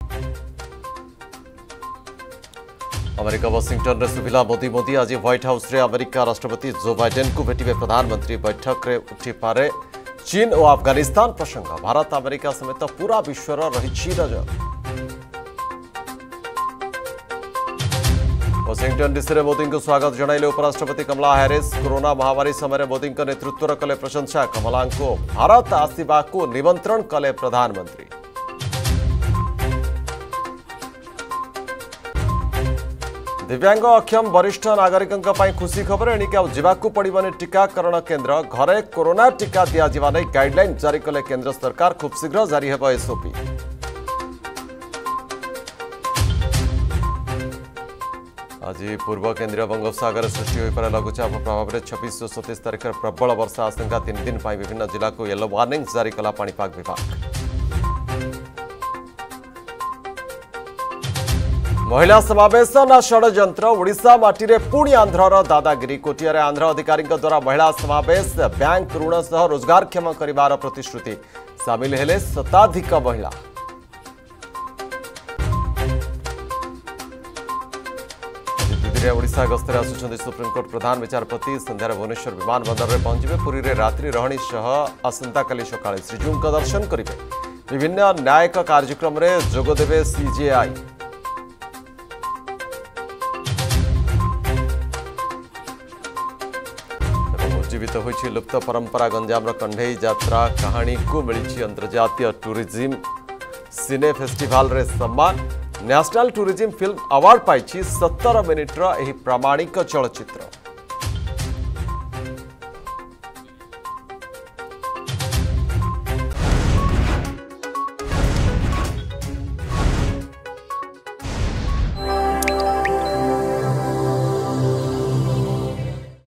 America Washington रे सुभिला मोदी मोदी आज white house रे अमेरिका राष्ट्रपति जो बाइडेन को भेटिबे। प्रधानमंत्री बैठक रे उठी पारे चीन और अफगानिस्तान प्रसंग। भारत अमेरिका समेत पूरा विश्वर रही नजर। वाशिंगटन डीसी रे मोदी को स्वागत जणाइले उपराष्ट्रपति कमला हैरिस। कोरोना महामारी समय मोदी नेतृत्व कले प्रशंसा। कमला को भारत आसवा को निमंत्रण कले प्रधानमंत्री। दिव्यांग अक्षम वरिष्ठ नागरिकों खुशी खबर। एणिके जावाक पड़े टीकाकरण केन्द्र। घरे कोरोना टीका दिया नहीं गाइडलाइन जारी कले केंद्र सरकार। खूब शीघ्र जारी हेब एसओपी। आज पूर्व केंद्रीय बंगोपसागर सृष्टि होइपर लघुचाप प्रभाव में 26 और 27 तारीख प्रबल वर्षा आशंका। 3 दिन विभिन्न जिला को येलो वार्निंग जारी कला पाणीपाग विभाग। महिला समावेश ना षड्यंत्र। ओडिशा माटी रे पुणी आंध्रर दादागिरी। कोटियारे आंध्र अधिकारी द्वारा महिला समावेश बैंक ऋण सह रोजगारक्षम करिवार प्रतिश्रुति। सामिल हेले शताधिक महिला। ओडिशा गस्तर आसुछन्ति सुप्रीमकोर्ट प्रधान विचारपति। संध्यार भुवनेश्वर विमान बंदर में पहुंचे। पुरी रे रात्रि रहणी सह आसंताकाली सकाळे श्रीजीऊ का दर्शन करेंगे। विभिन्न न्यायिक कार्यक्रम रे जोगदेवे सीजेआई। जीवित होइछि लुप्त परंपरा। गंजाम कंढेई यात्रा कहानी को मिली अंतर्जातीय टूरिज्म सिने फेस्टिवल रे सम्मान। नेशनल टूरिज्म फिल्म अवार्ड पाई 17 मिनिट्र एही प्रामाणिक चलचित्र।